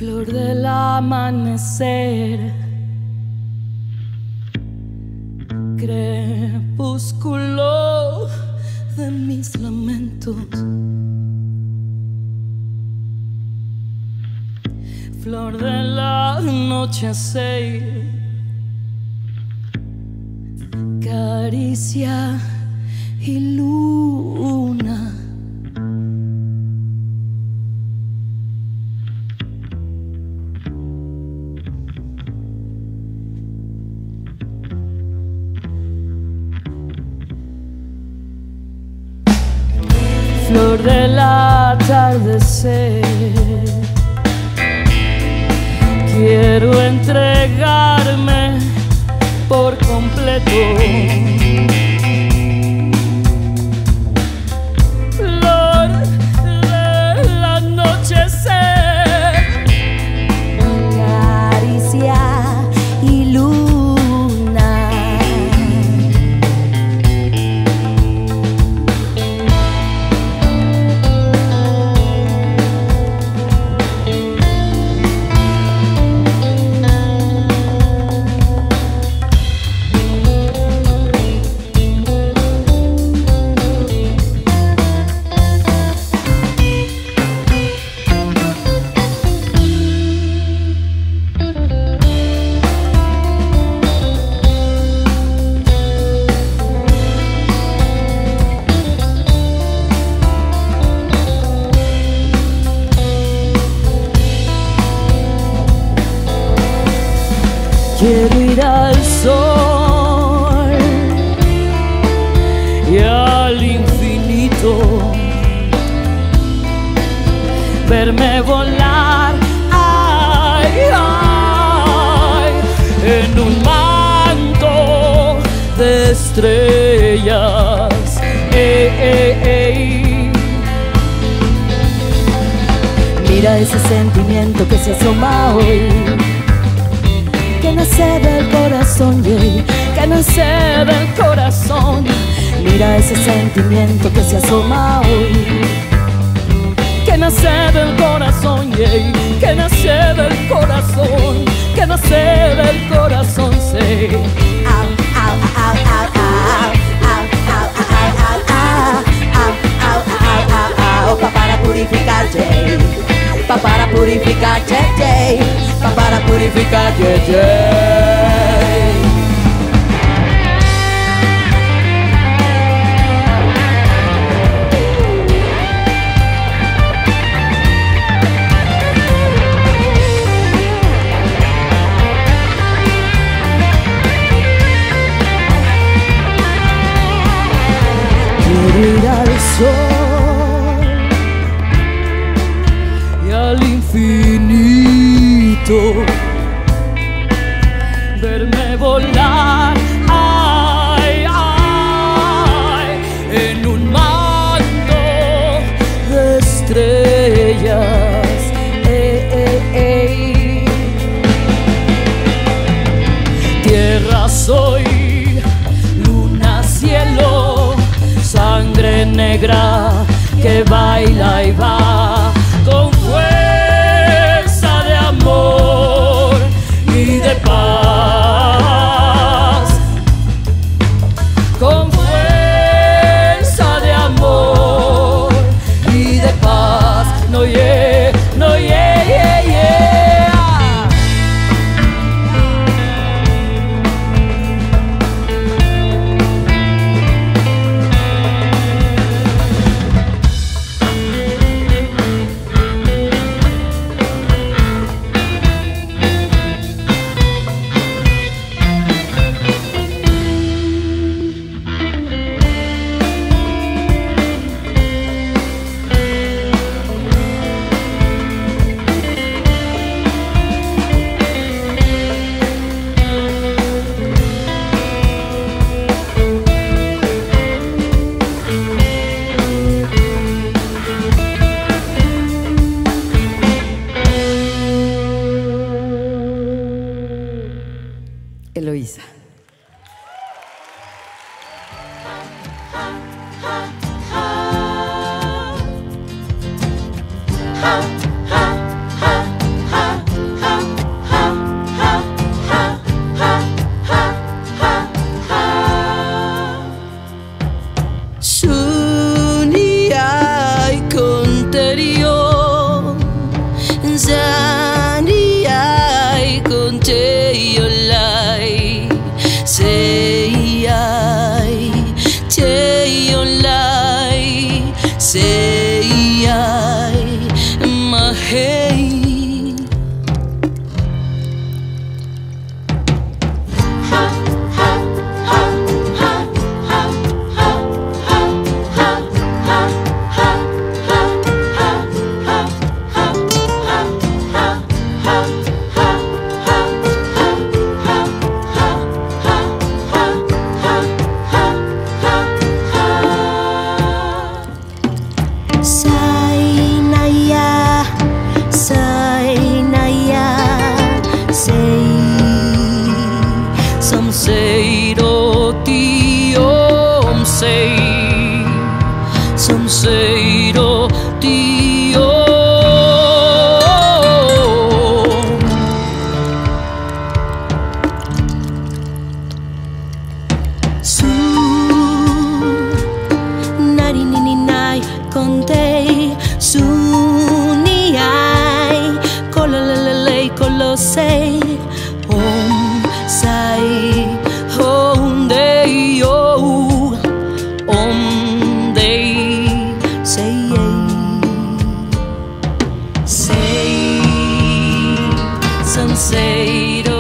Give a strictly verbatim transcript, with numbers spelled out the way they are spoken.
Flor del amanecer, crepúsculo de mis lamentos, flor del anochecer, caricia y luna. Flor del atardecer, quiero entregarme por completo. Flor del anochecer, caricia y luna. Quiero ir al sol y al infinito, verme volar, ay, ay, en un manto de estrellas, ey, ey, ey. Mira ese sentimiento que se asoma hoy, que nace del corazón, yeah, que nace del corazón. Mira ese sentimiento que se asoma hoy, que nace del corazón, yeah, que nace del corazón, que nace del corazón, sí. Au, au, au, au, au, au, au, au, au, au, au, au, pa para purificar, yeah, pa para purificar, yeah, yeah, pa para purificar, yeah, yeah. Quiero ir al sol y al infinito, verme volar, ay, ay, en un manto de estrellas, ey, ey, ey. Tierra soy, luna, cielo, sangre negra que baila y va con fuerza de amor y de paz, con fuerza de amor y de paz. No, yeah, no, yeah, yeah, yeah. Eloísa. Ha, ha, ha, ha. say I my hey. Some say do ti om say, some say do ti om. Su nari ni ni nai contei su ni ai colo le le le colo sei om sai om dei oh om dei say say some say